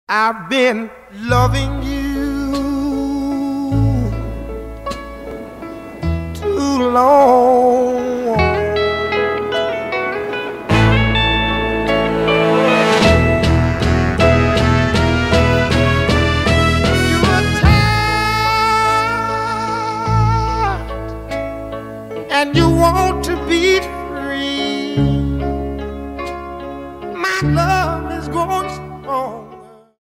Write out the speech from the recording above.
I've been loving you too long. You're tired and you want to be